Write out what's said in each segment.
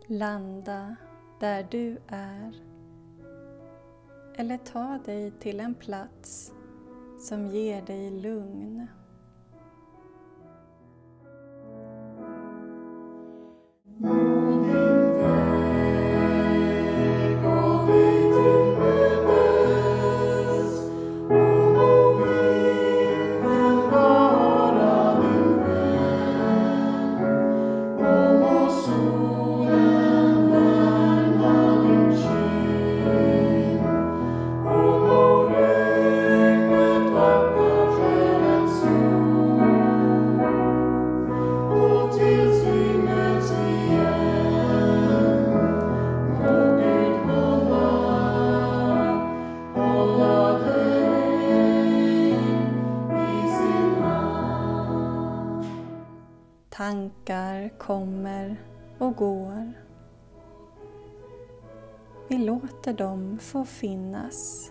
Landa där du är, eller ta dig till en plats som ger dig lugn. Tankar kommer och går. Vi låter dem få finnas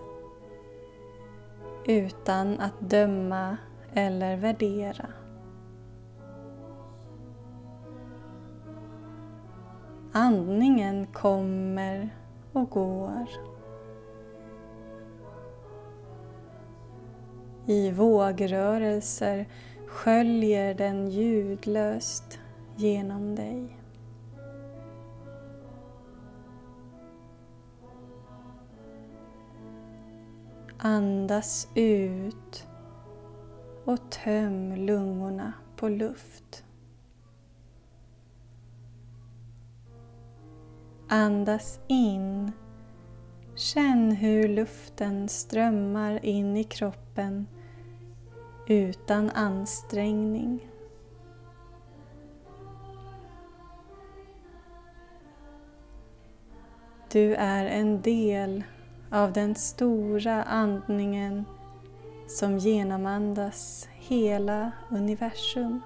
utan att döma eller värdera. Andningen kommer och går. I vågrörelser sköljer den ljudlöst genom dig. Andas ut och töm lungorna på luft. Andas in. Känn hur luften strömmar in i kroppen utan ansträngning. Du är en del av den stora andningen som genomandas hela universum.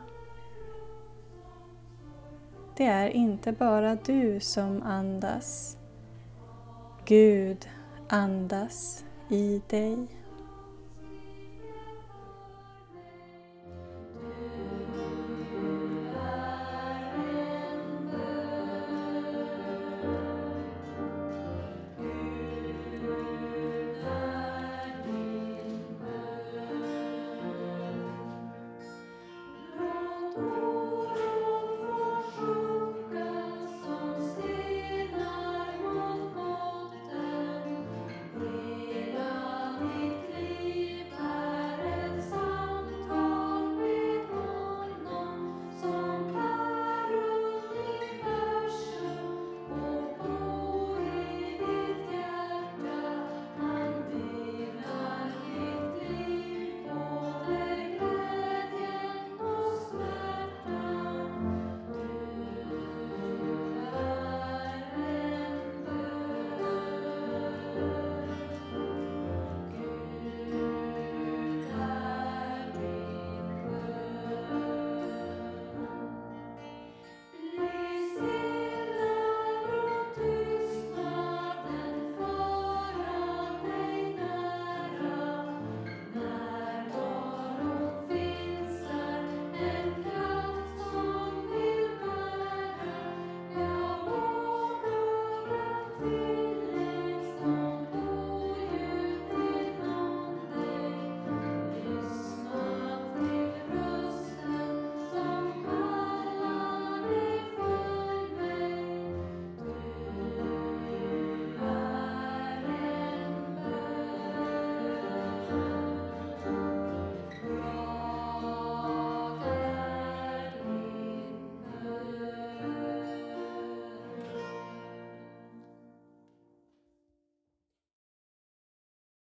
Det är inte bara du som andas. Gud andas i dig.